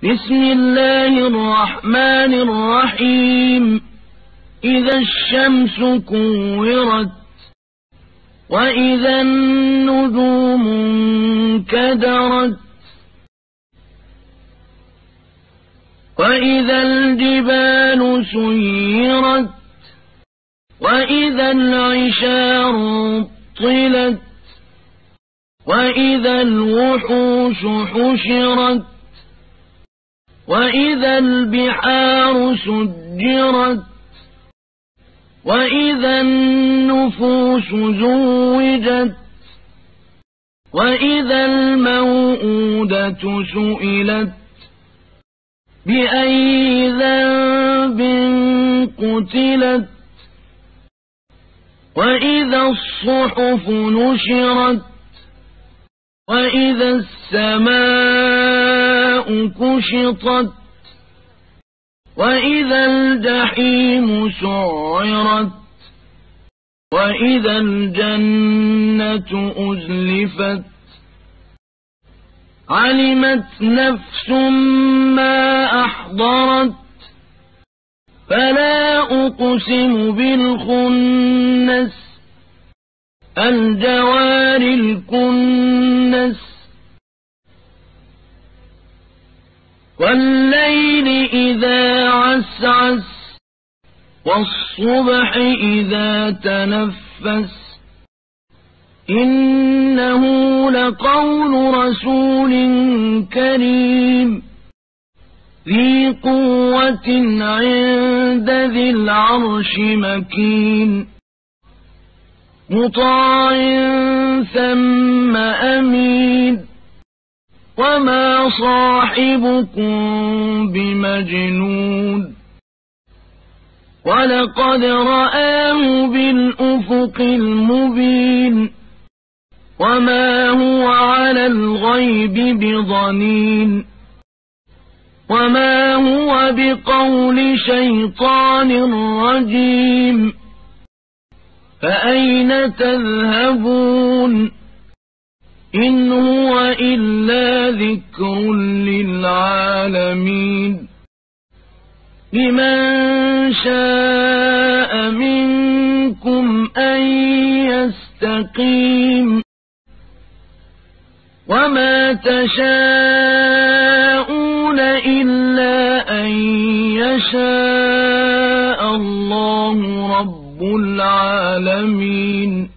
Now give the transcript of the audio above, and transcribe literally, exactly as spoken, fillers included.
بسم الله الرحمن الرحيم إذا الشمس كورت وإذا النجوم انكدرت وإذا الجبال سيرت وإذا العشار طلت وإذا الوحوش حشرت وإذا البحار سجرت وإذا النفوس زوجت وإذا الموءودة سئلت بأي ذنب قتلت وإذا الصحف نشرت وإذا السماء كشطت وإذا الجحيم سعرت وإذا الجنة أزلفت علمت نفس ما أحضرت فلا أقسم بالخنس الجوار الكنس والليل إذا عسعس والصبح إذا تنفس إنه لقول رسول كريم ذي قوة عند ذي العرش مكين مطاع ثم أمين وما صاحبكم بمجنون ولقد رآه بالأفق المبين وما هو على الغيب بضنين وما هو بقول شيطان رجيم فأين تذهبون إن هو إلا ذكر للعالمين لمن شاء منكم أن يستقيم وما تشاءون إلا أن يشاء الله رب العالمين.